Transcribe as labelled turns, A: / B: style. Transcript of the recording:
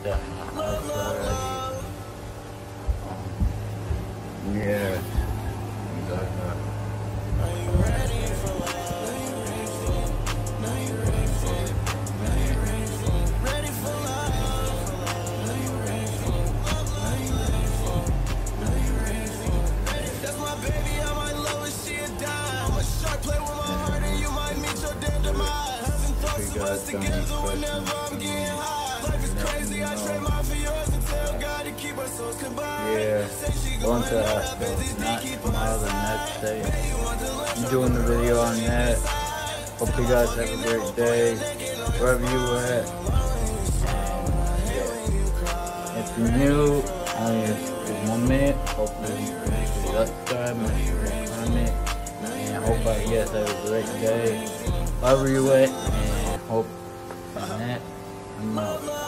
A: Definitely. Yeah. Exactly. If you guys got any questions for me, yeah, going to Asheville, not tomorrow, the next day. I'm doing the video on that. Hope you guys have a great day, wherever you at. If you're new, only 1 minute. Hopefully you can subscribe, make sure you comment, and hope you guys have a great day, wherever you at, and hope on that I'm out.